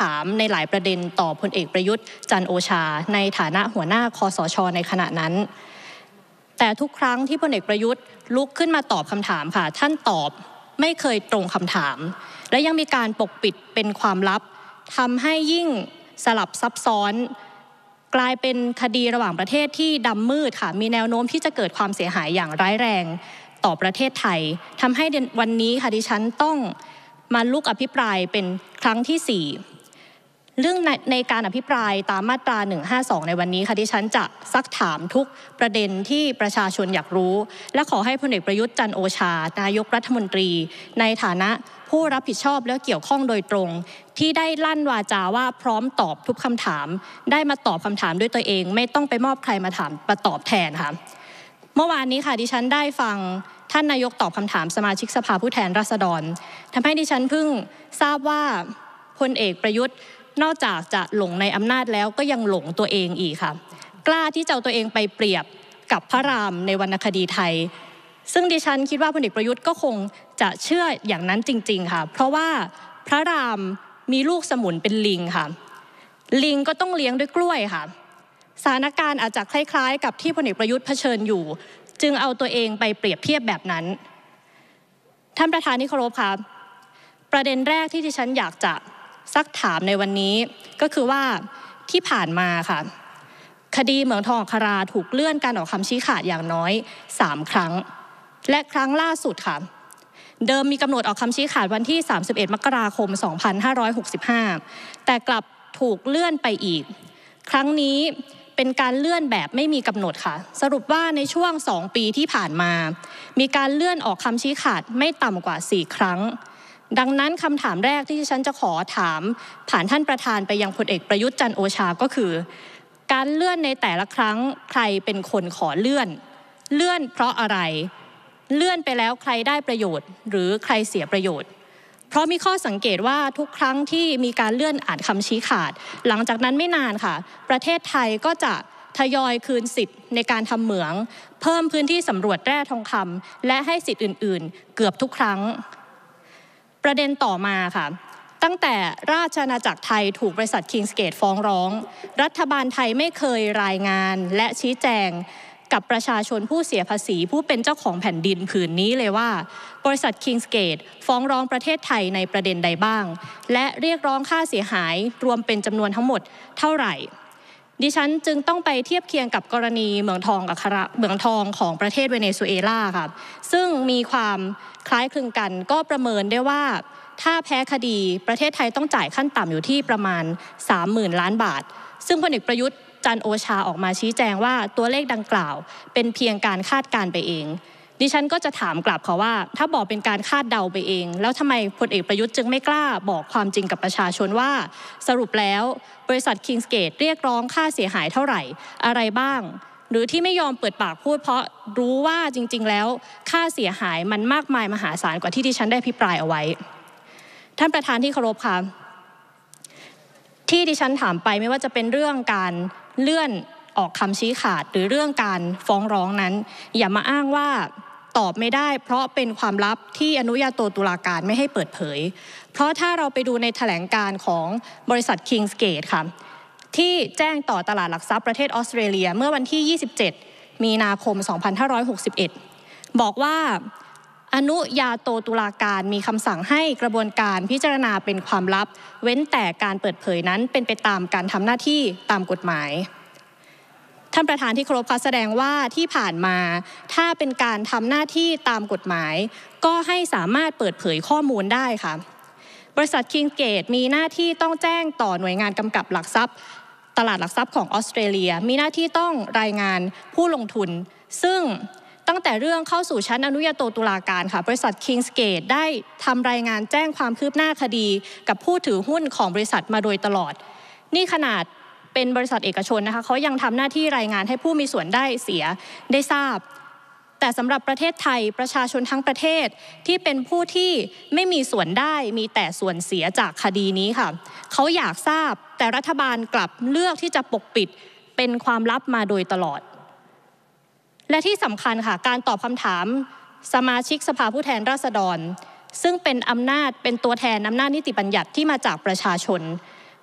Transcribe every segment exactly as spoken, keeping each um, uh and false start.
ามในหลายประเด็นต่อพลเอกประยุทธ์จันทร์โอชาในฐานะหัวหน้าคสช.ในขณะนั้นแต่ทุกครั้งที่พลเอกประยุทธ์ลุกขึ้นมาตอบคำถามค่ะท่านตอบไม่เคยตรงคำถามและยังมีการปกปิดเป็นความลับทำให้ยิ่งสลับซับซ้อนกลายเป็นคดีระหว่างประเทศที่ดำมืดค่ะมีแนวโน้มที่จะเกิดความเสียหายอย่างร้ายแรงต่อประเทศไทยทำให้วันนี้ค่ะดิฉันต้องมาลุกอภิปรายเป็นครั้งที่สี่เรื่องในในการอภิปรายตามมาตราหนึ่งห้าสองในวันนี้ค่ะดิฉันจะซักถามทุกประเด็นที่ประชาชนอยากรู้และขอให้พลเอกประยุทธ์จันทร์โอชานายกรัฐมนตรีในฐานะผู้รับผิดชอบและเกี่ยวข้องโดยตรงที่ได้ลั่นวาจาว่าพร้อมตอบทุกคำถามได้มาตอบคำถามด้วยตัวเองไม่ต้องไปมอบใครมาถามมาตอบแทนค่ะเมื่อวานนี้ค่ะดิฉันได้ฟังท่านนายกตอบคำถามสมาชิกสภาผู้แทนราษฎรทำให้ดิฉันเพิ่งทราบว่าพลเอกประยุทธ์นอกจากจะหลงในอำนาจแล้วก็ยังหลงตัวเองอีกค่ะกล้าที่จะเอาตัวเองไปเปรียบกับพระรามในวรรณคดีไทยซึ่งดิฉันคิดว่าพลเอกประยุทธ์ก็คงจะเชื่ออย่างนั้นจริงๆค่ะเพราะว่าพระรามมีลูกสมุนเป็นลิงค่ะลิงก็ต้องเลี้ยงด้วยกล้วยค่ะสถานการณ์อาจจะคล้ายๆกับที่พลเอกประยุทธ์เผชิญอยู่จึงเอาตัวเองไปเปรียบเทียบแบบนั้นท่านประธานที่เคารพค่ะประเด็นแรกที่ดิฉันอยากจะซักถามในวันนี้ก็คือว่าที่ผ่านมาค่ะคดีเหมืองทองอัคราถูกเลื่อนการออกคำชี้ขาดอย่างน้อยสามครั้งและครั้งล่าสุดค่ะเดิมมีกำหนดออกคำชี้ขาดวันที่สามสิบเอ็ดมกราคมสองพันห้าร้อยหกสิบห้าแต่กลับถูกเลื่อนไปอีกครั้งนี้เป็นการเลื่อนแบบไม่มีกำหนดค่ะสรุปว่าในช่วงสองปีที่ผ่านมามีการเลื่อนออกคำชี้ขาดไม่ต่ำกว่าสี่ครั้งดังนั้นคำถามแรกที่ฉันจะขอถามผ่านท่านประธานไปยังพลเอกประยุทธ์จันทร์โอชาก็คือการเลื่อนในแต่ละครั้งใครเป็นคนขอเลื่อนเลื่อนเพราะอะไรเลื่อนไปแล้วใครได้ประโยชน์หรือใครเสียประโยชน์เพราะมีข้อสังเกตว่าทุกครั้งที่มีการเลื่อนอ่านคำชี้ขาดหลังจากนั้นไม่นานค่ะประเทศไทยก็จะทยอยคืนสิทธิ์ในการทำเหมืองเพิ่มพื้นที่สำรวจแร่ทองคำและให้สิทธิ์อื่นๆเกือบทุกครั้งประเด็นต่อมาค่ะตั้งแต่ราชอาณาจักรไทยถูกบริษัท Kingsgate ฟ้องร้องรัฐบาลไทยไม่เคยรายงานและชี้แจงกับประชาชนผู้เสียภาษีผู้เป็นเจ้าของแผ่นดินผืนนี้เลยว่าบริษัท Kingsgate ฟ้องร้องประเทศไทยในประเด็นใดบ้างและเรียกร้องค่าเสียหายรวมเป็นจำนวนทั้งหมดเท่าไหร่ดิฉันจึงต้องไปเทียบเคียงกับกรณีเหมืองทองอัคราเหมืองทองของประเทศเวเนซุเอลาค่ะซึ่งมีความคล้ายคลึงกันก็ประเมินได้ว่าถ้าแพ้คดีประเทศไทยต้องจ่ายขั้นต่ำอยู่ที่ประมาณ สามหมื่น ล้านบาทซึ่งพลเอกประยุทธ์จันทร์โอชาออกมาชี้แจงว่าตัวเลขดังกล่าวเป็นเพียงการคาดการณ์ไปเองดิฉันก็จะถามกลับค่ะว่าถ้าบอกเป็นการคาดเดาไปเองแล้วทำไมพลเอกประยุทธ์จึงไม่กล้าบอกความจริงกับประชาชนว่าสรุปแล้วบริษัท Kingsgate เรียกร้องค่าเสียหายเท่าไหร่อะไรบ้างหรือที่ไม่ยอมเปิดปากพูดเพราะรู้ว่าจริงๆแล้วค่าเสียหายมันมากมายมหาศาลกว่าที่ดิฉันได้อภิปรายเอาไว้ท่านประธานที่เคารพค่ะที่ดิฉันถามไปไม่ว่าจะเป็นเรื่องการเลื่อนออกคำชี้ขาดหรือเรื่องการฟ้องร้องนั้นอย่ามาอ้างว่าตอบไม่ได้เพราะเป็นความลับที่อนุญาโตตุลาการไม่ให้เปิดเผยเพราะถ้าเราไปดูในแถลงการของบริษัท Kingsgate ค่ะที่แจ้งต่อตลาดหลักทรัพย์ประเทศออสเตรเลียเมื่อวันที่ยี่สิบเจ็ดมีนาคมสองพันห้าร้อยหกสิบเอ็ดบอกว่าอนุญาโตตุลาการมีคำสั่งให้กระบวนการพิจารณาเป็นความลับเว้นแต่การเปิดเผยนั้นเป็นไปตามการทำหน้าที่ตามกฎหมายท่านประธานที่เคารพคะแสดงว่าที่ผ่านมาถ้าเป็นการทำหน้าที่ตามกฎหมายก็ให้สามารถเปิดเผยข้อมูลได้ค่ะบริษัท Kingsgate มีหน้าที่ต้องแจ้งต่อหน่วยงานกำกับหลักทรัพย์ตลาดหลักทรัพย์ของออสเตรเลียมีหน้าที่ต้องรายงานผู้ลงทุนซึ่งตั้งแต่เรื่องเข้าสู่ชั้นอนุญาโตตุลาการค่ะบริษัท Kingsgate ได้ทำรายงานแจ้งความคืบหน้าคดีกับผู้ถือหุ้นของบริษัทมาโดยตลอดนี่ขนาดเป็นบริษัทเอกชนนะคะเขายังทำหน้าที่รายงานให้ผู้มีส่วนได้เสียได้ทราบแต่สำหรับประเทศไทยประชาชนทั้งประเทศที่เป็นผู้ที่ไม่มีส่วนได้มีแต่ส่วนเสียจากคดีนี้ค่ะเขาอยากทราบแต่รัฐบาลกลับเลือกที่จะปกปิดเป็นความลับมาโดยตลอดและที่สำคัญค่ะการตอบคำถามสมาชิกสภาผู้แทนราษฎรซึ่งเป็นอำนาจเป็นตัวแทนอำนาจนิติบัญญัติที่มาจากประชาชน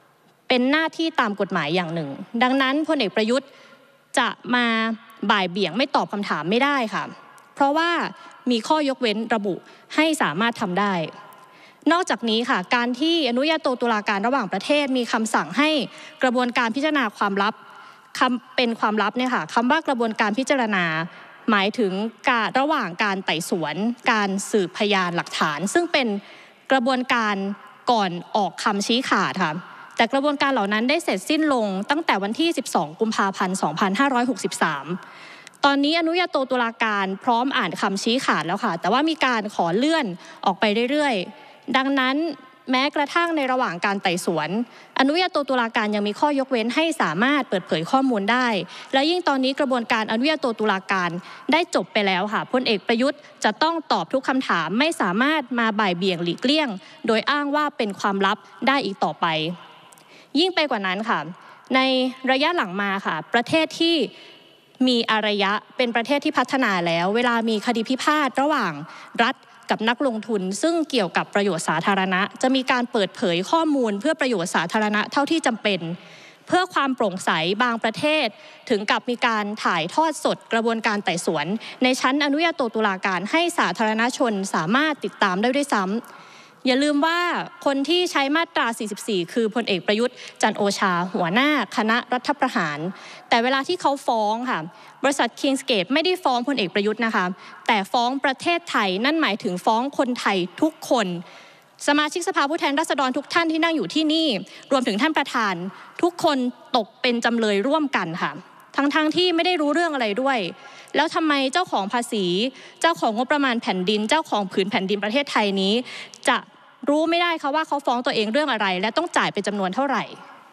เป็นหน้าที่ตามกฎหมายอย่างหนึ่งดังนั้นพลเอกประยุทธ์จะมาบ่ายเบี่ยงไม่ตอบคำถามไม่ได้ค่ะเพราะว่ามีข้อยกเว้นระบุให้สามารถทำได้นอกจากนี้ค่ะการที่อนุญาโตตุลาการระหว่างประเทศมีคำสั่งให้กระบวนการพิจารณาความลับคำเป็นความลับเนี่ยค่ะคำว่ากระบวนการพิจารณาหมายถึงการระหว่างการไต่สวนการสืบพยานหลักฐานซึ่งเป็นกระบวนการก่อนออกคำชี้ขาดค่ะแต่กระบวนการเหล่านั้นได้เสร็จสิ้นลงตั้งแต่วันที่สิบสองกุมภาพันธ์สองพันห้าร้อยหกสิบสามตอนนี้อนุญาโตตุลาการพร้อมอ่านคำชี้ขาดแล้วค่ะแต่ว่ามีการขอเลื่อนออกไปเรื่อยๆดังนั้นแม้กระทั่งในระหว่างการไต่สวนอนุญาโตตุลาการยังมีข้อยกเว้นให้สามารถเปิดเผยข้อมูลได้และยิ่งตอนนี้กระบวนการอนุญาโตตุลาการได้จบไปแล้วค่ะพลเอกประยุทธ์จะต้องตอบทุกคำถามไม่สามารถมาบ่ายเบี่ยงหลีกเลี่ยงโดยอ้างว่าเป็นความลับได้อีกต่อไปยิ่งไปกว่านั้นค่ะในระยะหลังมาค่ะประเทศที่มีอารยะเป็นประเทศที่พัฒนาแล้วเวลามีคดีพิพาทระหว่างรัฐกับนักลงทุนซึ่งเกี่ยวกับประโยชน์สาธารณะจะมีการเปิดเผยข้อมูลเพื่อประโยชน์สาธารณะเท่าที่จำเป็นเพื่อความโปร่งใสบางประเทศถึงกับมีการถ่ายทอดสดกระบวนการไต่สวนในชั้นอนุญาโตตุลาการให้สาธารณชนสามารถติดตามได้ด้วยซ้ำอย่าลืมว่าคนที่ใช้มาตราสี่สิบสี่คือพลเอกประยุทธ์จันทร์โอชาหัวหน้าคณะรัฐประหารแต่เวลาที่เขาฟ้องค่ะบริษัท Kingsgate ไม่ได้ฟ้องพลเอกประยุทธ์นะคะแต่ฟ้องประเทศไทยนั่นหมายถึงฟ้องคนไทยทุกคนสมาชิกสภาผู้แทนราษฎรทุกท่านที่นั่งอยู่ที่นี่รวมถึงท่านประธานทุกคนตกเป็นจำเลยร่วมกันค่ะทั้งๆ ท, ที่ไม่ได้รู้เรื่องอะไรด้วยแล้วทำไมเจ้าของภาษีเจ้าของงบประมาณแผ่นดินเจ้าของผืนแผ่นดินประเทศไทยนี้จะรู้ไม่ได้ค่ะว่าเขาฟ้องตัวเองเรื่องอะไรและต้องจ่ายเป็นจำนวนเท่าไหร่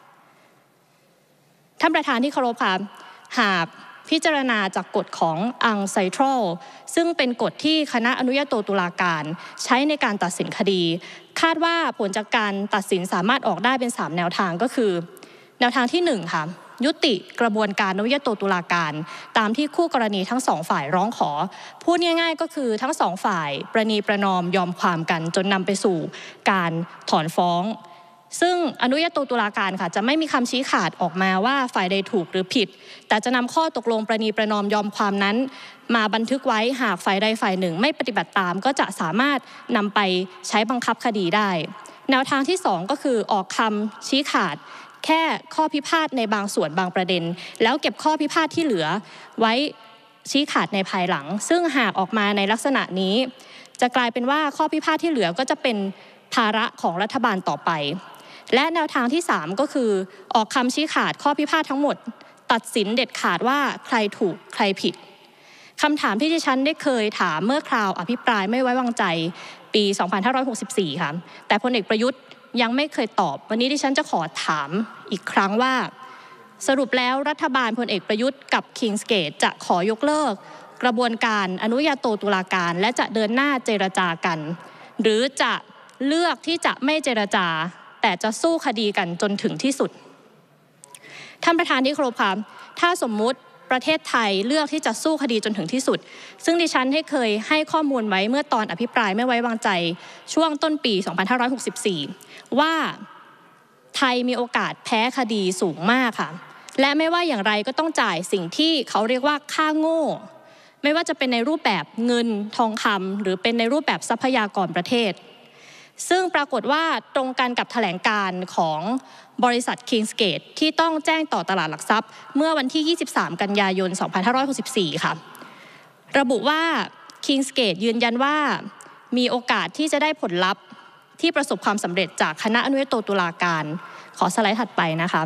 ท่านประธานที่เคารพค่ะหากพิจารณาจากกฎของอังไซทรัลซึ่งเป็นกฎที่คณะอนุญาโตตุลาการใช้ในการตัดสินคดีคาดว่าผลจากการตัดสินสามารถออกได้เป็นสามแนวทางก็คือแนวทางที่หนึ่งค่ะยุติกระบวนการอนุญาโตตุลาการตามที่คู่กรณีทั้งสองฝ่ายร้องขอพูดง่ายๆก็คือทั้งสองฝ่ายประนีประนอมยอมความกันจนนำไปสู่การถอนฟ้องซึ่งอนุญาโตตุลาการค่ะจะไม่มีคำชี้ขาดออกมาว่าฝ่ายใดถูกหรือผิดแต่จะนำข้อตกลงประนีประนอมยอมความนั้นมาบันทึกไว้หากฝ่ายใดฝ่ายหนึ่งไม่ปฏิบัติตามก็จะสามารถนำไปใช้บังคับคดีได้แนวทางที่สองก็คือออกคำชี้ขาดแค่ข้อพิพาทในบางส่วนบางประเด็นแล้วเก็บข้อพิพาทที่เหลือไว้ชี้ขาดในภายหลังซึ่งหากออกมาในลักษณะนี้จะกลายเป็นว่าข้อพิพาทที่เหลือก็จะเป็นภาระของรัฐบาลต่อไปและแนวทางที่สามก็คือออกคำชี้ขาดข้อพิพาททั้งหมดตัดสินเด็ดขาดว่าใครถูกใครผิดคำถามที่ดิฉันได้เคยถามเมื่อคราวอภิปรายไม่ไว้วางใจปีสองพันห้าร้อยหกสิบสี่ค่ะแต่พลเอกประยุทธ์ยังไม่เคยตอบวันนี้ดิฉันจะขอถามอีกครั้งว่าสรุปแล้วรัฐบาลพลเอกประยุทธ์กับ Kingsgate จะขอยกเลิกกระบวนการอนุญาโตตุลาการและจะเดินหน้าเจรจากันหรือจะเลือกที่จะไม่เจรจาแต่จะสู้คดีกันจนถึงที่สุดท่านประธานที่เคารพค่ะถ้าสมมุติประเทศไทยเลือกที่จะสู้คดีจนถึงที่สุดซึ่งดิฉันให้เคยให้ข้อมูลไว้เมื่อตอนอภิปรายไม่ไว้วางใจช่วงต้นปีสองพันห้าร้อยหกสิบสี่ว่าไทยมีโอกาสแพ้คดีสูงมากค่ะและไม่ว่าอย่างไรก็ต้องจ่ายสิ่งที่เขาเรียกว่าค่าโง่ไม่ว่าจะเป็นในรูปแบบเงินทองคำหรือเป็นในรูปแบบทรัพยากรประเทศซึ่งปรากฏว่าตรงกันกับแถลงการของบริษัท Kingsgate ที่ต้องแจ้งต่อตลาดหลักทรัพย์เมื่อวันที่ยี่สิบสามกันยายนสองพันห้าร้อยหกสิบสี่ค่ะระบุว่า Kingsgate ยืนยันว่ามีโอกาสที่จะได้ผลลัพธ์ที่ประสบความสำเร็จจากคณะอนุญาโตตุลาการขอสไลด์ถัดไปนะคะ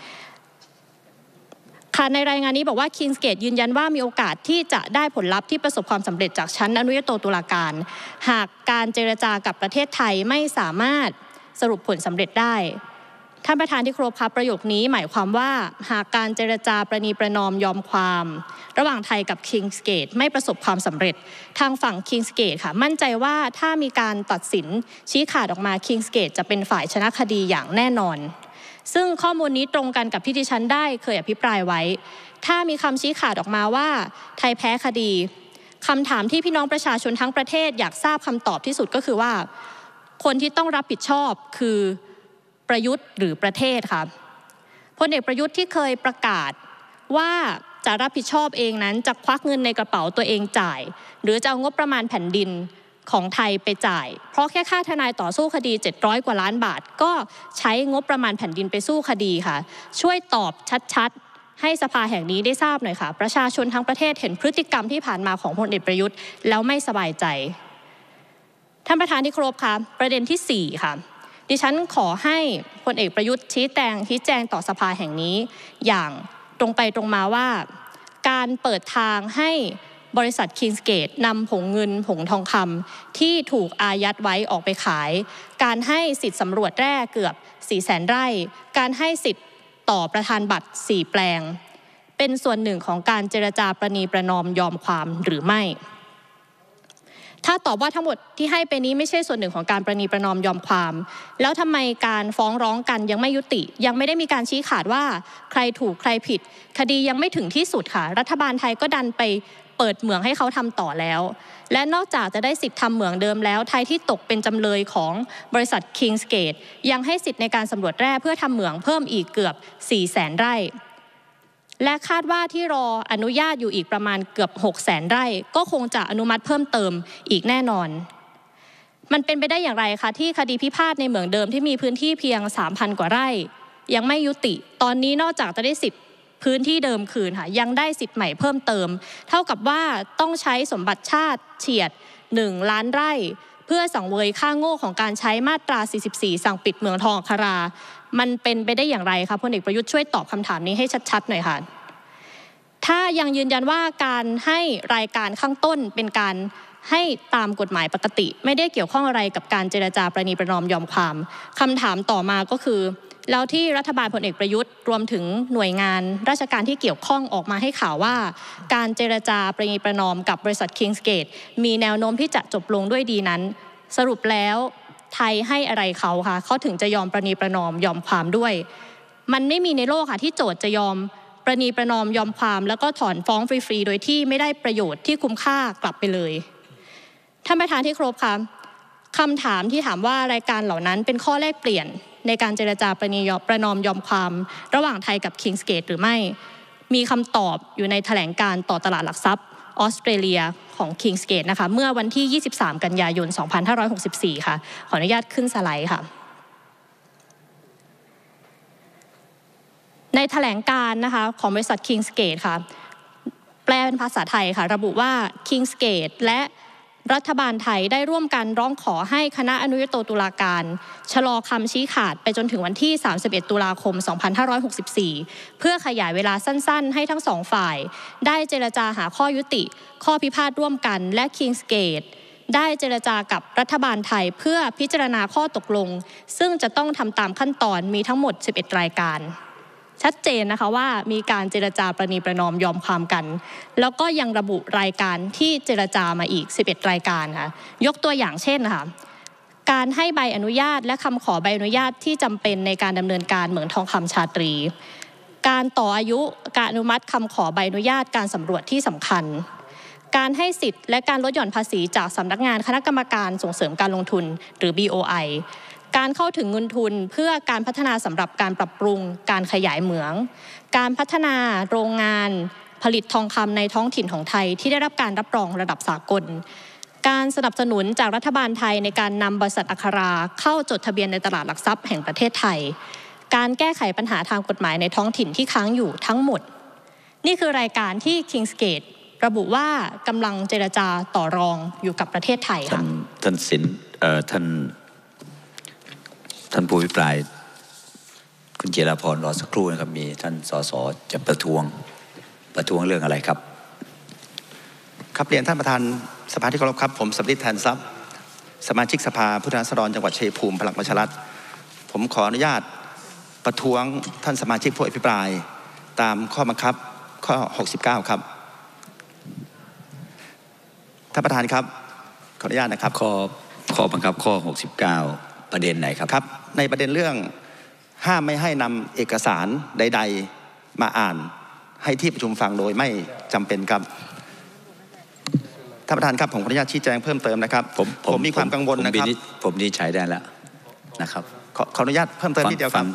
ค่ะในรายงานนี้บอกว่า Kingsgate ยืนยันว่ามีโอกาสที่จะได้ผลลัพธ์ที่ประสบความสำเร็จจากชั้นอนุญาโตตุลาการหากการเจรจากับประเทศไทยไม่สามารถสรุปผลสำเร็จได้ท่านประธานที่เคารพครับประโยคนี้หมายความว่าหากการเจรจาประนีประนอมยอมความระหว่างไทยกับ Kingsgate ไม่ประสบความสำเร็จทางฝั่ง Kingsgate ค่ะมั่นใจว่าถ้ามีการตัดสินชี้ขาดออกมา Kingsgate จะเป็นฝ่ายชนะคดีอย่างแน่นอนซึ่งข้อมูลนี้ตรงกันกับที่ดิฉันได้เคยอภิปรายไว้ถ้ามีคำชี้ขาดออกมาว่าไทยแพ้คดีคำถามที่พี่น้องประชาชนทั้งประเทศอยากทราบคำตอบที่สุดก็คือว่าคนที่ต้องรับผิดชอบคือประยุทธ์หรือประเทศค่ะพลเอกประยุทธ์ที่เคยประกาศว่าจะรับผิดชอบเองนั้นจะควักเงินในกระเป๋าตัวเองจ่ายหรือจะเอางบประมาณแผ่นดินของไทยไปจ่ายเพราะแค่ค่าทนายต่อสู้คดีเจ็ดร้อยกว่าล้านบาทก็ใช้งบประมาณแผ่นดินไปสู้คดีค่ะช่วยตอบชัดๆให้สภาแห่งนี้ได้ทราบหน่อยค่ะประชาชนทั้งประเทศเห็นพฤติกรรมที่ผ่านมาของพลเอกประยุทธ์แล้วไม่สบายใจท่านประธานที่เคารพค่ะประเด็นที่สี่ค่ะดิฉันขอให้พลเอกประยุทธ์ชี้แจงชี้แจงต่อสภาแห่งนี้อย่างตรงไปตรงมาว่าการเปิดทางให้บริษัท Kingsgate นำผงเงินผงทองคำที่ถูกอายัดไว้ออกไปขายการให้สิทธิ์สำรวจแร่เกือบ สี่แสน ไร่การให้สิทธิ์ต่อประธานบัตรสี่แปลงเป็นส่วนหนึ่งของการเจรจาประนีประนอมยอมความหรือไม่ถ้าตอบว่าทั้งหมดที่ให้ไปนี้ไม่ใช่ส่วนหนึ่งของการประนีประนอมยอมความแล้วทำไมการฟ้องร้องกันยังไม่ยุติยังไม่ได้มีการชี้ขาดว่าใครถูกใครผิดคดียังไม่ถึงที่สุดค่ะรัฐบาลไทยก็ดันไปเปิดเหมืองให้เขาทำต่อแล้วและนอกจากจะได้สิทธิ์ทำเหมืองเดิมแล้วไทยที่ตกเป็นจำเลยของบริษัท Kingsgate ยังให้สิทธิ์ในการสำรวจแร่เพื่อทำเหมืองเพิ่มอีกเกือบ สี่แสน ไร่และคาดว่าที่รออนุญาตอยู่อีกประมาณเกือบ หกแสน ไร่ก็คงจะอนุมัติเพิ่มเติมอีกแน่นอนมันเป็นไปได้อย่างไรคะที่คดีพิพาทในเหมืองเดิมที่มีพื้นที่เพียง สามพัน กว่าไร่ยังไม่ยุติตอนนี้นอกจากจะได้สิทธิ์พื้นที่เดิมคืนค่ะยังได้สิทธิ์ใหม่เพิ่มเติมเท่ากับว่าต้องใช้สมบัติชาติเฉียดหนึ่งล้านไร่เพื่อสังเวยค่าโง่ของการใช้มาตราสี่สิบสี่สั่งปิดเหมืองทองอัครามันเป็นไปได้อย่างไรคะพลเอกประยุทธ์ช่วยตอบคำถามนี้ให้ชัดๆหน่อยค่ะถ้ายังยืนยันว่าการให้รายการข้างต้นเป็นการให้ตามกฎหมายปกติไม่ได้เกี่ยวข้องอะไรกับการเจรจาประนีประนอมยอมความคำถามต่อมาก็คือแล้วที่รัฐบาลพลเอกประยุทธ์รวมถึงหน่วยงานราชการที่เกี่ยวข้องออกมาให้ข่าวว่าการเจรจาประนีประนอมกับบริษัท Kingsgate มีแนวโน้มที่จะจบลงด้วยดีนั้นสรุปแล้วไทยให้อะไรเขาคะเขาถึงจะยอมประนีประนอมยอมความด้วยมันไม่มีในโลกค่ะที่โจทก์จะยอมประนีประนอมยอมความแล้วก็ถอนฟ้องฟรีๆโดยที่ไม่ได้ประโยชน์ที่คุ้มค่ากลับไปเลยท่านประธานที่เคารพค่ะคำถามที่ถามว่ารายการเหล่านั้นเป็นข้อแลกเปลี่ยนในการเจรจาประนีประนอมยอมความระหว่างไทยกับ Kingsgate หรือไม่มีคำตอบอยู่ในแถลงการต่อตลาดหลักทรัพย์ออสเตรเลียของ Kingsgate นะคะเมื่อวันที่ยี่สิบสามกันยายนสองพันห้าร้อยหกสิบสี่ค่ะขออนุญาตขึ้นสไลด์ค่ะในแถลงการนะคะของบริษัท Kingsgate ค่ะแปลเป็นภาษาไทยค่ะระบุว่า Kingsgate และรัฐบาลไทยได้ร่วมกันร้องขอให้คณะอนุญโตตุลาการชะลอคำชี้ขาดไปจนถึงวันที่สามสิบเอ็ดตุลาคมสองพันห้าร้อยหกสิบสี่เพื่อขยายเวลาสั้นๆให้ทั้งสองฝ่ายได้เจรจาหาข้อยุติข้อพิพาทร่วมกันและ Kingsgate ได้เจรจากับรัฐบาลไทยเพื่อพิจารณาข้อตกลงซึ่งจะต้องทำตามขั้นตอนมีทั้งหมดสิบเอ็ดรายการชัดเจนนะคะว่ามีการเจรจาประนีประนอมยอมความกันแล้วก็ยังระบุรายการที่เจรจามาอีกสิบเอ็ดรายการค่ะยกตัวอย่างเช่นค่ะการให้ใบอนุญาตและคำขอใบอนุญาตที่จำเป็นในการดำเนินการเหมืองทองคำชาตรีการต่ออายุการอนุมัติคำขอใบอนุญาตการสำรวจที่สำคัญการให้สิทธิ์และการลดหย่อนภาษีจากสำนักงานคณะกรรมการส่งเสริมการลงทุนหรือ บี โอ ไอการเข้าถึงเงินทุนเพื่อการพัฒนาสำหรับการปรับปรุงการขยายเหมืองการพัฒนาโรงงานผลิตทองคำในท้องถิ่นของไทยที่ได้รับการรับรองระดับสากลการสนับสนุนจากรัฐบาลไทยในการนำบริษัทอัคราเข้าจดทะเบียนในตลาดหลักทรัพย์แห่งประเทศไทยการแก้ไขปัญหาทางกฎหมายในท้องถิ่นที่ค้างอยู่ทั้งหมดนี่คือรายการที่ Kingsgate ระบุว่ากำลังเจรจาต่อรองอยู่กับประเทศไทยค่ะท่านสินเอ่อท่านท่านผู้อภิปรายคุณเจราพรรอสักครู่นะครับมีท่านสสจะประท้วงประท้วงเรื่องอะไรครับครับเรียนท่านประธานสภาที่เคารพครับผมสำริดแทนทรัพย์สมาชิกสภาผู้แทนราษฎรจังหวัดชัยภูมิพลังประชารัฐผมขออนุญาตประท้วงท่านสมาชิกผู้อภิปรายตามข้อบังคับข้อหกสิบเก้าครับท่านประธานครับขออนุญาตนะครับข้อข้อบังคับข้อหกสิบเก้าประเด็นไหนครับครับในประเด็นเรื่องห้ามไม่ให้นำเอกสารใดๆมาอ่านให้ที่ประชุมฟังโดยไม่จำเป็นครับท่านประธานครับผมขออนุญาตชี้แจงเพิ่มเติมนะครับผมผมมีความกังวลนะครับผมนี่ใช้ได้แล้วนะครับขอขออนุญาตเพิ่มเติมนิดเดียวครับ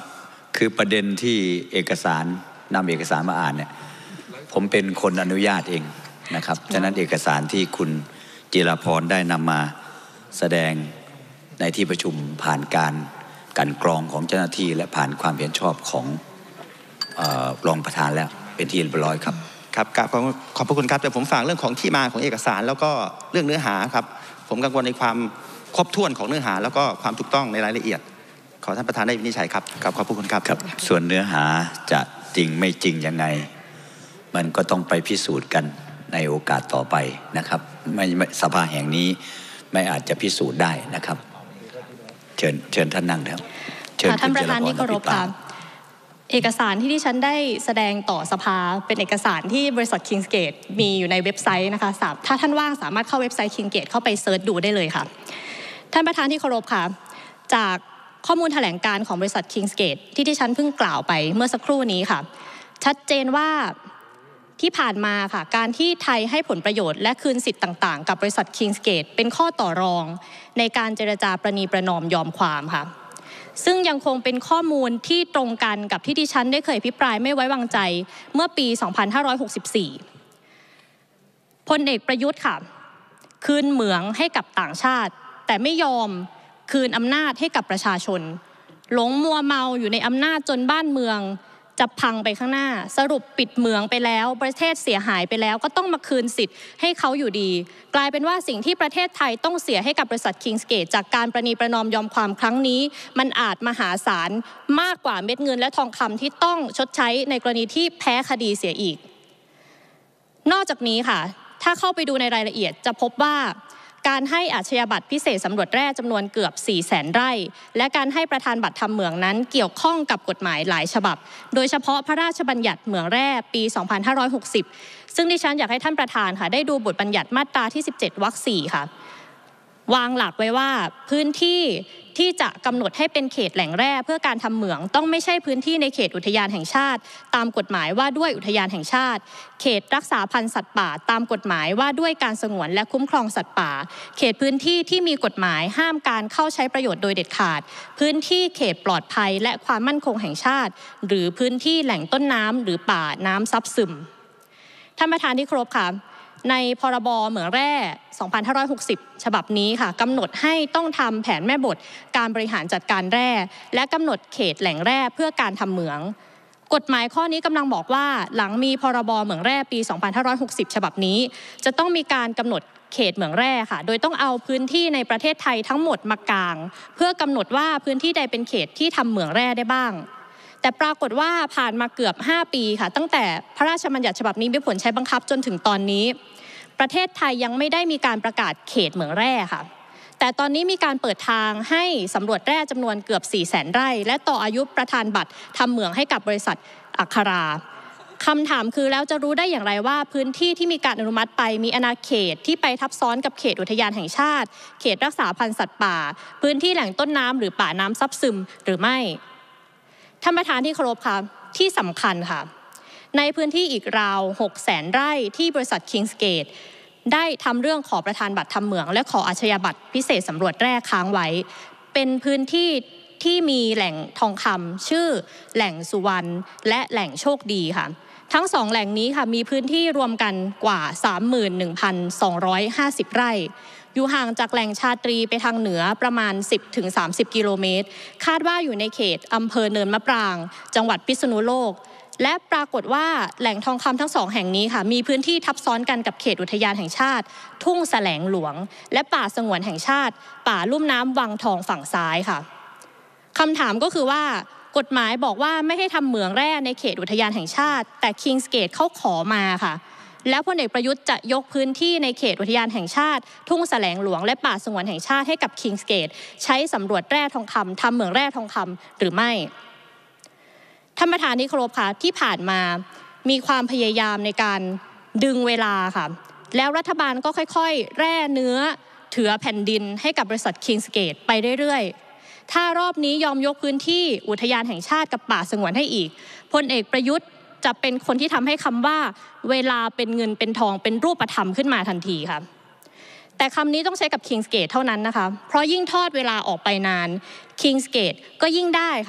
คือประเด็นที่เอกสารนำเอกสารมาอ่านเนี่ยผมเป็นคนอนุญาตเองนะครับฉะนั้นเอกสารที่คุณจิราพรได้นำมาแสดงในที่ประชุมผ่านการกันกรองของเจ้าหน้าที่และผ่านความเห็นชอบของเอ่อรองประธานแล้วเป็นที่เรียบร้อยครับครับขอบขอบพระคุณครับแต่ผมฝากเรื่องของที่มาของเอกสารแล้วก็เรื่องเนื้อหาครับผมกังวลในความครบถ้วนของเนื้อหาแล้วก็ความถูกต้องในรายละเอียดขอท่านประธานได้วินิจฉัยครับขอบพระคุณครับครับส่วนเนื้อหาจะจริงไม่จริงยังไงมันก็ต้องไปพิสูจน์กันในโอกาสต่อไปนะครับไม่สภาแห่งนี้ไม่อาจจะพิสูจน์ได้นะครับเชิญเชิญท่านนั่งครับเชิญท่านประธานที่เคารพค่ะเอกสารที่ดิฉันได้แสดงต่อสภาเป็นเอกสารที่บริษัท Kingsgate มีอยู่ในเว็บไซต์นะคะถ้าท่านว่างสามารถเข้าเว็บไซต์ Kingsgate เข้าไปเซิร์ชดูได้เลยค่ะท่านประธานที่เคารพค่ะจากข้อมูลแถลงการของบริษัท Kingsgate ที่ดิฉันเพิ่งกล่าวไปเมื่อสักครู่นี้ค่ะชัดเจนว่าที่ผ่านมาค่ะการที่ไทยให้ผลประโยชน์และคืนสิทธิ์ต่างๆกับบริษัท Kingsgate เป็นข้อต่อรองในการเจรจาประนีประนอมยอมความค่ะซึ่งยังคงเป็นข้อมูลที่ตรงกันกับที่ดิฉันได้เคยอภิปรายไม่ไว้วางใจเมื่อปีสองพันห้าร้อยหกสิบสี่พลเอกประยุทธ์ค่ะคืนเหมืองให้กับต่างชาติแต่ไม่ยอมคืนอำนาจให้กับประชาชนหลงมัวเมาอยู่ในอำนาจจนบ้านเมืองจะพังไปข้างหน้าสรุปปิดเมืองไปแล้วประเทศเสียหายไปแล้วก็ต้องมาคืนสิทธิ์ให้เขาอยู่ดีกลายเป็นว่าสิ่งที่ประเทศไทยต้องเสียให้กับบริษัท Kingsgate จากการประนีประนอมยอมความครั้งนี้มันอาจมหาศาลมากกว่าเม็ดเงินและทองคำที่ต้องชดใช้ในกรณีที่แพ้คดีเสียอีกนอกจากนี้ค่ะถ้าเข้าไปดูในรายละเอียดจะพบว่าการให้อาชญาบัตรพิเศษสำรวจแร่จำนวนเกือบ สี่แสน ไร่และการให้ประธานบัตรทำเหมืองนั้นเกี่ยวข้องกับกฎหมายหลายฉบับโดยเฉพาะพระราชบัญญัติเหมืองแร่ปี สองพันห้าร้อยหกสิบ ซึ่งดิฉันอยากให้ท่านประธานค่ะได้ดูบทบัญญัติมาตราที่ สิบเจ็ด วรรค สี่ ค่ะวางหลักไว้ว่าพื้นที่ที่จะกำหนดให้เป็นเขตแหล่งแร่เพื่อการทำเหมืองต้องไม่ใช่พื้นที่ในเขตอุทยานแห่งชาติตามกฎหมายว่าด้วยอุทยานแห่งชาติเขตรักษาพันธุ์สัตว์ป่าตามกฎหมายว่าด้วยการสงวนและคุ้มครองสัตว์ป่าเขตพื้นที่ที่มีกฎหมายห้ามการเข้าใช้ประโยชน์โดยเด็ดขาดพื้นที่เขตปลอดภัยและความมั่นคงแห่งชาติหรือพื้นที่แหล่งต้นน้ำหรือป่าน้ำซับซึมท่านประธานที่เคารพค่ะในพรบเหมืองแร่ สองพันห้าร้อยหกสิบ ฉบับนี้ค่ะกำหนดให้ต้องทำแผนแม่บทการบริหารจัดการแร่และกำหนดเขตแหล่งแร่เพื่อการทำเหมืองกฎหมายข้อนี้กำลังบอกว่าหลังมีพรบเหมืองแร่ปี สองพันห้าร้อยหกสิบ ฉบับนี้จะต้องมีการกำหนดเขตเหมืองแร่ค่ะโดยต้องเอาพื้นที่ในประเทศไทยทั้งหมดมากางเพื่อกำหนดว่าพื้นที่ใดเป็นเขตที่ทำเหมืองแร่ได้บ้างแต่ปรากฏว่าผ่านมาเกือบห้าปีค่ะตั้งแต่พระราชบัญญัติฉบับนี้มีผลใช้บังคับจนถึงตอนนี้ประเทศไทยยังไม่ได้มีการประกาศเขตเหมืองแร่ค่ะแต่ตอนนี้มีการเปิดทางให้สำรวจแร่จำนวนเกือบ สี่แสน ไร่และต่ออายุประธานบัตรทำเหมืองให้กับบริษัทอัคราคำถามคือแล้วจะรู้ได้อย่างไรว่าพื้นที่ที่มีการอนุมัติไปมีอาณาเขตที่ไปทับซ้อนกับเขตอุทยานแห่งชาติเขตรักษาพันธุ์สัตว์ป่าพื้นที่แหล่งต้นน้ำหรือป่าน้ำซับซึมหรือไม่ท่านประธานที่เคารพค่ะที่สำคัญค่ะในพื้นที่อีกราว หกแสน ไร่ที่บริษัท Kingsgate ได้ทำเรื่องขอประธานบัตรทำเหมืองและขออาชญาบัตรพิเศษสำรวจแร่ค้างไว้เป็นพื้นที่ที่มีแหล่งทองคำชื่อแหล่งสุวรรณและแหล่งโชคดีค่ะทั้งสองแหล่งนี้ค่ะมีพื้นที่รวมกันกว่า สามหมื่นหนึ่งพันสองร้อยห้าสิบ ไร่อยู่ห่างจากแหล่งชาตรีไปทางเหนือประมาณ สิบถึงสามสิบ กิโลเมตรคาดว่าอยู่ในเขตอำเภอเนินมะปรางจังหวัดพิษณุโลกและปรากฏว่าแหล่งทองคำทั้งสองแห่งนี้ค่ะมีพื้นที่ทับซ้อนกันกับเขตอุทยานแห่งชาติทุ่งแสลงหลวงและป่าสงวนแห่งชาติป่าลุ่มน้ำวังทองฝั่งซ้ายค่ะคำถามก็คือว่ากฎหมายบอกว่าไม่ให้ทำเหมืองแร่ในเขตอุทยานแห่งชาติแต่ Kingsgate เขาขอมาค่ะแล้วพลเอกประยุทธ์จะยกพื้นที่ในเขตอุทยานแห่งชาติทุ่งแสลงหลวงและป่าสงวนแห่งชาติให้กับ Kingsgate ใช้สำรวจแร่ทองคำทำเหมืองแร่ทองคำหรือไม่ท่านประธานที่เคารพค่ะที่ผ่านมามีความพยายามในการดึงเวลาค่ะแล้วรัฐบาลก็ค่อยๆแร่เนื้อเถือแผ่นดินให้กับบริษัท Kingsgate ไปเรื่อยๆถ้ารอบนี้ยอมยกพื้นที่อุทยานแห่งชาติกับป่าสงวนให้อีกพลเอกประยุทธ์จะเป็นคนที่ทำให้คำว่าเวลาเป็นเงินเป็นทองเป็นรูปธรรมขึ้นมาทันทีค่ะแต่คำนี้ต้องใช้กับ Kingsgate เท่านั้นนะคะเพราะยิ่งทอดเวลาออกไปนาน Kingsgate ก็ยิ่งได้ค่ะ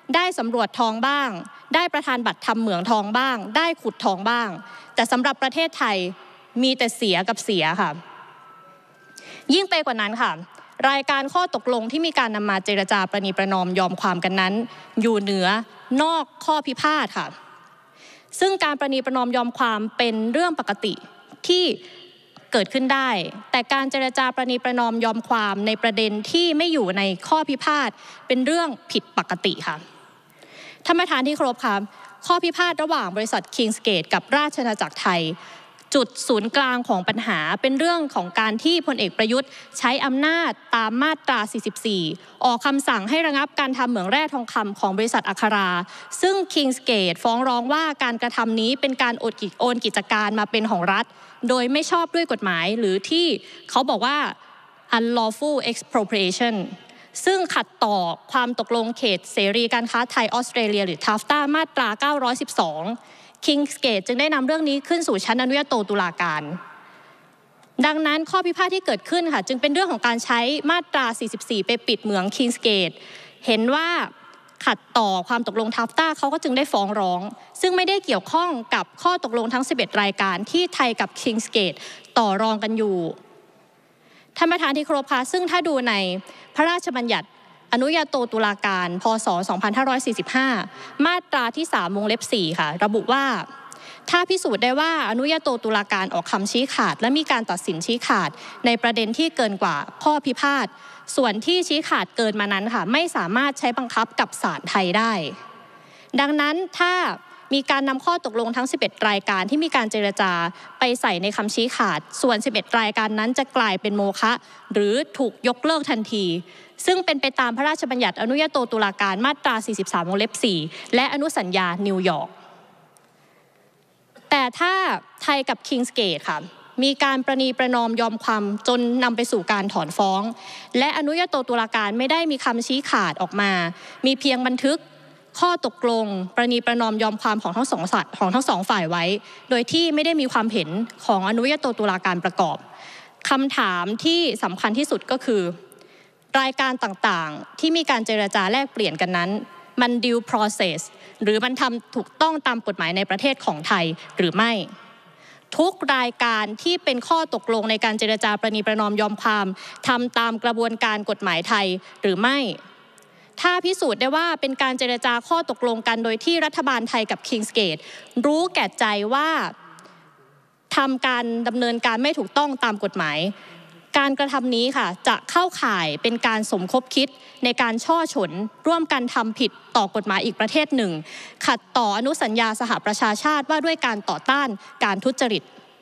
ได้สำรวจทองบ้างได้ประธานบัตรทำเหมืองทองบ้างได้ขุดทองบ้างแต่สำหรับประเทศไทยมีแต่เสียกับเสียค่ะยิ่งไปกว่านั้นค่ะรายการข้อตกลงที่มีการนำมาเจรจาประนีประนอมยอมความกันนั้นอยู่เหนือนอกข้อพิพาทค่ะซึ่งการประนีประนอมยอมความเป็นเรื่องปกติที่เกิดขึ้นได้แต่การเจรจาประนีประนอมยอมความในประเด็นที่ไม่อยู่ในข้อพิพาทเป็นเรื่องผิดปกติค่ะท่านประธานที่เคารพค่ะข้อพิพาทระหว่างบริษัท Kingsgate กับราชอาณาจักรไทยจุดศูนย์กลางของปัญหาเป็นเรื่องของการที่พลเอกประยุทธ์ใช้อำนาจตามมาตรา สี่สิบสี่ ออกคำสั่งให้ระงับการทำเหมืองแร่ทองคำของบริษัทอัคราซึ่ง Kingsgate ฟ้องร้องว่าการกระทำนี้เป็นการโอนกิจการมาเป็นของรัฐโดยไม่ชอบด้วยกฎหมายหรือที่เขาบอกว่า unlawful expropriation ซึ่งขัดต่อความตกลงเขตเสรีการค้าไทยออสเตรเลียหรือ ทาฟตา มาตรา เก้าร้อยสิบสอง Kingsgate จึงได้นำเรื่องนี้ขึ้นสู่ชั้นอนุญาโตตุลาการดังนั้นข้อพิพาทที่เกิดขึ้นค่ะจึงเป็นเรื่องของการใช้มาตรา สี่สิบสี่ ไปปิดเหมือง Kingsgate เห็นว่าขัดต่อความตกลง ทาฟตา เขาก็จึงได้ฟ้องร้องซึ่งไม่ได้เกี่ยวข้องกับข้อตกลงทั้งสิบเอ็ดรายการที่ไทยกับ Kingsgate ต่อรองกันอยู่ท่านประธานที่เคารพค่ะซึ่งถ้าดูในพระราชบัญญัติอนุญาโตตุลาการพ.ศ. สองพันห้าร้อยสี่สิบห้ามาตราที่สามวงเล็บสี่ค่ะระบุว่าถ้าพิสูจน์ได้ว่าอนุญาโตตุลาการออกคำชี้ขาดและมีการตัดสินชี้ขาดในประเด็นที่เกินกว่าข้อพิพาทส่วนที่ชี้ขาดเกินมานั้นค่ะไม่สามารถใช้บังคับกับศาลไทยได้ดังนั้นถ้ามีการนำข้อตกลงทั้งสิบเอ็ดรายการที่มีการเจรจาไปใส่ในคำชี้ขาดส่วนสิบเอ็ดรายการนั้นจะกลายเป็นโมฆะหรือถูกยกเลิกทันทีซึ่งเป็นไปตามพระราชบัญญัติอนุญาโตตุลาการมาตรา สี่สิบสาม วงเล็บ สี่ และอนุสัญญานิวยอร์กแต่ถ้าไทยกับ Kingsgate ค่ะมีการประนีประนอมยอมความจนนำไปสู่การถอนฟ้องและอนุญาโตตุลาการไม่ได้มีคำชี้ขาดออกมามีเพียงบันทึกข้อตกลงประนีประนอมยอมความของทั้งสองฝ่ายของทั้งสองฝ่ายไว้โดยที่ไม่ได้มีความเห็นของอนุญาโตตุลาการประกอบคำถามที่สำคัญที่สุดก็คือรายการต่างๆที่มีการเจรจาแลกเปลี่ยนกันนั้นมัน due process หรือมันทำถูกต้องตามกฎหมายในประเทศของไทยหรือไม่ทุกรายการที่เป็นข้อตกลงในการเจรจาประนีประนอมยอมความทำตามกระบวนการกฎหมายไทยหรือไม่ถ้าพิสูจน์ได้ว่าเป็นการเจรจาข้อตกลงกันโดยที่รัฐบาลไทยกับ Kingsgate รู้แก่ใจว่าทำการดำเนินการไม่ถูกต้องตามกฎหมายการกระทำนี้ค่ะจะเข้าข่ายเป็นการสมคบคิดในการช่อฉนร่วมกันทำผิดต่อกฎหมายอีกประเทศหนึ่งขัดต่ออนุสัญญาสหประชาชาติว่าด้วยการต่อต้านการทุจริต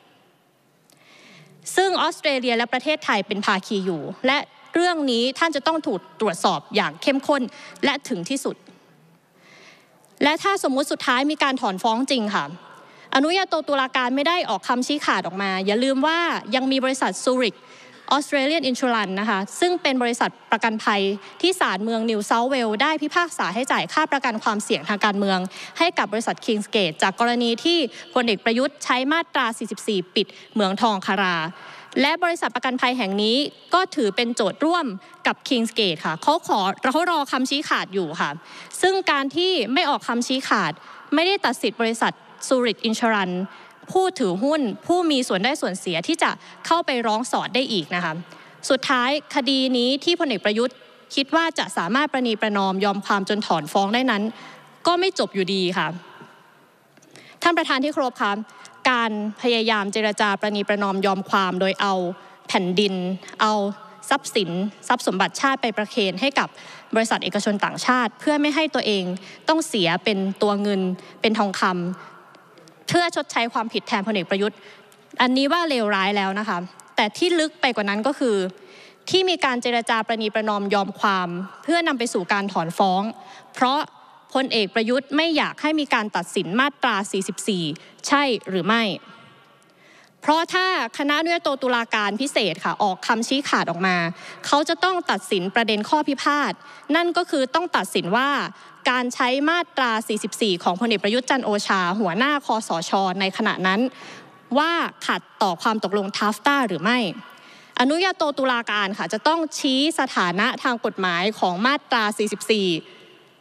ซึ่งออสเตรเลียและประเทศไทยเป็นภาคีอยู่และเรื่องนี้ท่านจะต้องถูกตรวจสอบอย่างเข้มข้นและถึงที่สุดและถ้าสมมุติสุดท้ายมีการถอนฟ้องจริงค่ะอนุญาโตตุลาการไม่ได้ออกคำชี้ขาดออกมาอย่าลืมว่ายังมีบริษัทซูริกออสเตรเลียนอินชูรันนะคะซึ่งเป็นบริษัทประกันภัยที่ศาลเมืองนิวเซาท์เวลส์ได้พิพากษาให้จ่ายค่าประกันความเสี่ยงทางการเมืองให้กับบริษัท Kingsgate จากกรณีที่พลเอกประยุทธ์ใช้มาตรา สี่สิบสี่ ปิดเหมืองทองคาราและบริษัทประกันภัยแห่งนี้ก็ถือเป็นโจทย์ร่วมกับ Kingsgate ค่ะเขาขอเขารอคำชี้ขาดอยู่ค่ะซึ่งการที่ไม่ออกคำชี้ขาดไม่ได้ตัดสิทธิ์บริษัทซูริกอินชูรันผู้ถือหุ้นผู้มีส่วนได้ส่วนเสียที่จะเข้าไปร้องสอดได้อีกนะคะสุดท้ายคดีนี้ที่พลเอกประยุทธ์คิดว่าจะสามารถประนีประนอมยอมความจนถอนฟ้องได้นั้นก็ไม่จบอยู่ดีค่ะท่านประธานที่เคารพค่ะการพยายามเจรจาประนีประนอมยอมความโดยเอาแผ่นดินเอาทรัพย์สินทรัพย์สมบัติชาติไปประเคนให้กับบริษัทเอกชนต่างชาติเพื่อไม่ให้ตัวเองต้องเสียเป็นตัวเงินเป็นทองคำเพื่อชดใช้ความผิดแทนพลเอกประยุทธ์อันนี้ว่าเลวร้ายแล้วนะคะแต่ที่ลึกไปกว่านั้นก็คือที่มีการเจรจาประนีประนอมยอมความเพื่อนำไปสู่การถอนฟ้องเพราะพลเอกประยุทธ์ไม่อยากให้มีการตัดสินมาตรา สี่สิบสี่ ใช่หรือไม่เพราะถ้าคณะอนุญาโตตุลาการพิเศษค่ะออกคำชี้ขาดออกมาเขาจะต้องตัดสินประเด็นข้อพิพาทนั่นก็คือต้องตัดสินว่าการใช้มาตรา สี่สิบสี่ ของพลเอกประยุทธ์จันทร์โอชาหัวหน้าคสช.ในขณะนั้นว่าขัดต่อความตกลง ทาฟตา หรือไม่อนุญาโตตุลาการค่ะจะต้องชี้สถานะทางกฎหมายของมาตรา สี่สิบสี่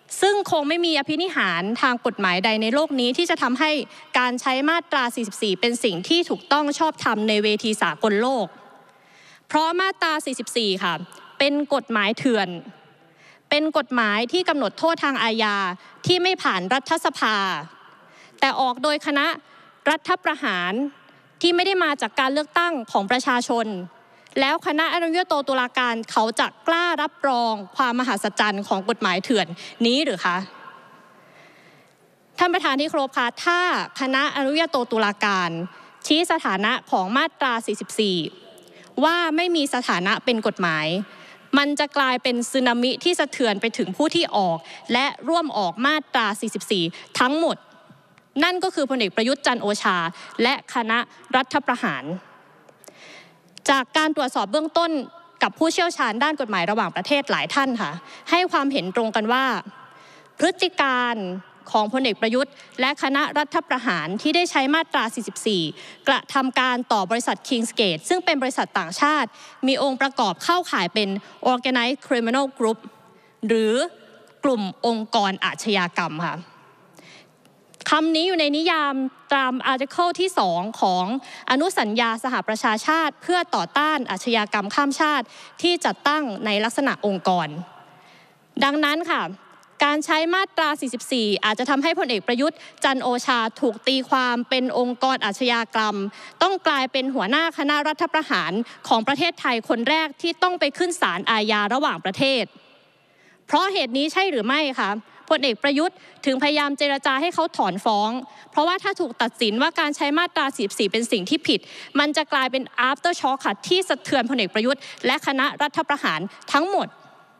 ซึ่งคงไม่มีอภินิหารทางกฎหมายใดในโลกนี้ที่จะทำให้การใช้มาตราสี่สิบสี่เป็นสิ่งที่ถูกต้องชอบธรรมในเวทีสากลโลกเพราะมาตราสี่สิบสี่ค่ะเป็นกฎหมายเถื่อนเป็นกฎหมายที่กำหนดโทษทางอาญาที่ไม่ผ่านรัฐสภาแต่ออกโดยคณะรัฐประหารที่ไม่ได้มาจากการเลือกตั้งของประชาชนแล้วคณะอนุญาโตตุลาการเขาจะกล้ารับรองความมหัศจรรย์ของกฎหมายเถื่อนนี้หรือคะท่านประธานที่เคารพคะถ้าคณะอนุญาโตตุลาการชี้สถานะของมาตราสี่สิบสี่ว่าไม่มีสถานะเป็นกฎหมายมันจะกลายเป็นสึนามิที่สะเทือนไปถึงผู้ที่ออกและร่วมออกมาตราสี่สิบสี่ทั้งหมดนั่นก็คือพลเอกประยุทธ์จันทร์โอชาและคณะรัฐประหารจากการตรวจสอบเบื้องต้นกับผู้เชี่ยวชาญด้านกฎหมายระหว่างประเทศหลายท่านค่ะให้ความเห็นตรงกันว่าพฤติการของพลเอกประยุทธ์และคณะรัฐประหารที่ได้ใช้มาตราสี่สิบสี่กระทำการต่อบริษัท Kingsgate ซึ่งเป็นบริษัทต่างชาติมีองค์ประกอบเข้าข่ายเป็น Organized Criminal Group หรือกลุ่มองค์กรอาชญากรรมค่ะคำนี้อยู่ในนิยามตามอาร์ติเคิลที่สองของอนุสัญญาสหประชาชาติเพื่อต่อต้านอาชญากรรมข้ามชาติที่จัดตั้งในลักษณะองค์กรดังนั้นค่ะการใช้มาตราสี่สิบสี่อาจจะทำให้พลเอกประยุทธ์จันทร์โอชาถูกตีความเป็นองค์กรอาชญากรรมต้องกลายเป็นหัวหน้าคณะรัฐประหารของประเทศไทยคนแรกที่ต้องไปขึ้นศาลอาญาระหว่างประเทศเพราะเหตุนี้ใช่หรือไม่คะพลเอกประยุทธ์ถึงพยายามเจรจาให้เขาถอนฟ้องเพราะว่าถ้าถูกตัดสินว่าการใช้มาตราสี่สิบสี่เป็นสิ่งที่ผิดมันจะกลายเป็น after shock ค่ะที่สะเทือนพลเอกประยุทธ์และคณะรัฐประหารทั้งหมด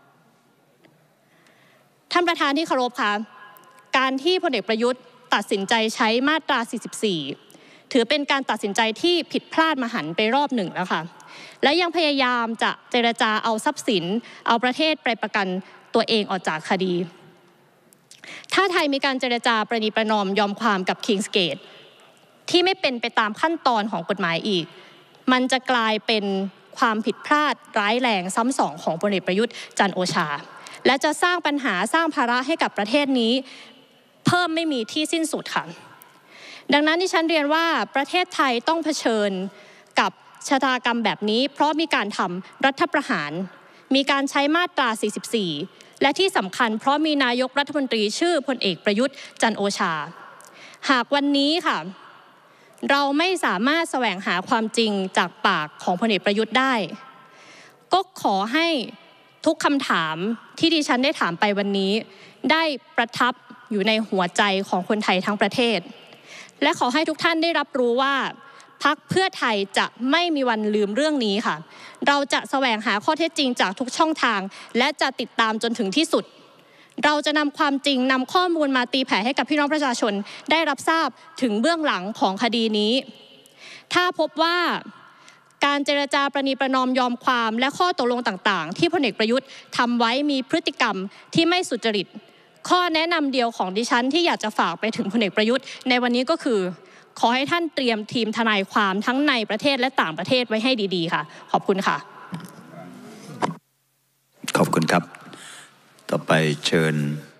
ท่านประธานที่เคารพค่ะการที่พลเอกประยุทธ์ตัดสินใจใช้มาตราสี่สิบสี่ถือเป็นการตัดสินใจที่ผิดพลาดมหันต์ไปรอบหนึ่งแล้วค่ะและยังพยายามจะเจรจาเอาทรัพย์สินเอาประเทศไปประกันตัวเองออกจากคดีถ้าไทยมีการเจรจาประนีประนอมยอมความกับ Kingsgate ที่ไม่เป็นไปตามขั้นตอนของกฎหมายอีกมันจะกลายเป็นความผิดพลาดร้ายแรงซ้ำสองของพลเอกประยุทธ์จันทร์โอชาและจะสร้างปัญหาสร้างภาระให้กับประเทศนี้เพิ่มไม่มีที่สิ้นสุดค่ะดังนั้นที่ฉันเรียนว่าประเทศไทยต้องเผชิญกับชะตากรรมแบบนี้เพราะมีการทำรัฐประหารมีการใช้มาตราสี่สิบสี่และที่สำคัญเพราะมีนายกรัฐมนตรีชื่อพลเอกประยุทธ์จันทร์โอชาหากวันนี้ค่ะเราไม่สามารถแสวงหาความจริงจากปากของพลเอกประยุทธ์ได้ก็ขอให้ทุกคำถามที่ดิฉันได้ถามไปวันนี้ได้ประทับอยู่ในหัวใจของคนไทยทั้งประเทศและขอให้ทุกท่านได้รับรู้ว่าพรรคเพื่อไทยจะไม่มีวันลืมเรื่องนี้ค่ะเราจะแสวงหาข้อเท็จจริงจากทุกช่องทางและจะติดตามจนถึงที่สุดเราจะนำความจริงนำข้อมูลมาตีแผ่ให้กับพี่น้องประชาชนได้รับทราบถึงเบื้องหลังของคดีนี้ถ้าพบว่าการเจรจาประนีประนอมยอมความและข้อตกลงต่างๆที่พลเอกประยุทธ์ทำไว้มีพฤติกรรมที่ไม่สุจริตข้อแนะนำเดียวของดิฉันที่อยากจะฝากไปถึงพลเอกประยุทธ์ในวันนี้ก็คือขอให้ท่านเตรียมทีมทนายความทั้งในประเทศและต่างประเทศไว้ให้ดีๆค่ะขอบคุณค่ะขอบคุณครับต่อไปเชิญ